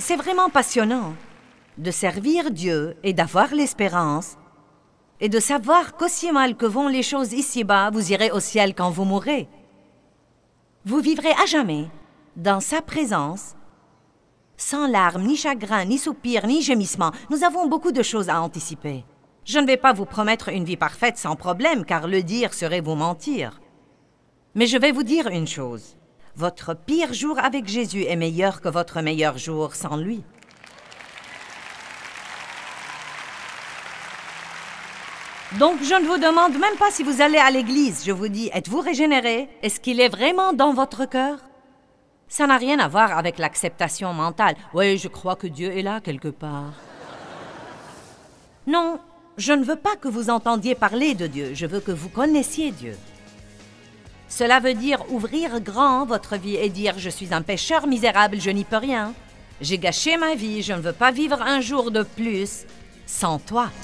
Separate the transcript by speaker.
Speaker 1: c'est vraiment passionnant de servir Dieu et d'avoir l'espérance et de savoir qu'aussi mal que vont les choses ici-bas, vous irez au ciel quand vous mourrez. Vous vivrez à jamais dans sa présence, sans larmes, ni chagrin, ni soupirs, ni gémissements. Nous avons beaucoup de choses à anticiper. Je ne vais pas vous promettre une vie parfaite sans problème, car le dire serait vous mentir. Mais je vais vous dire une chose. Votre pire jour avec Jésus est meilleur que votre meilleur jour sans lui. Donc, je ne vous demande même pas si vous allez à l'église. Je vous dis, êtes-vous régénéré? Est-ce qu'il est vraiment dans votre cœur? Ça n'a rien à voir avec l'acceptation mentale. Oui, je crois que Dieu est là quelque part. Non, je ne veux pas que vous entendiez parler de Dieu. Je veux que vous connaissiez Dieu. Cela veut dire ouvrir grand votre vie et dire « Je suis un pécheur misérable, je n'y peux rien. J'ai gâché ma vie, je ne veux pas vivre un jour de plus sans toi. »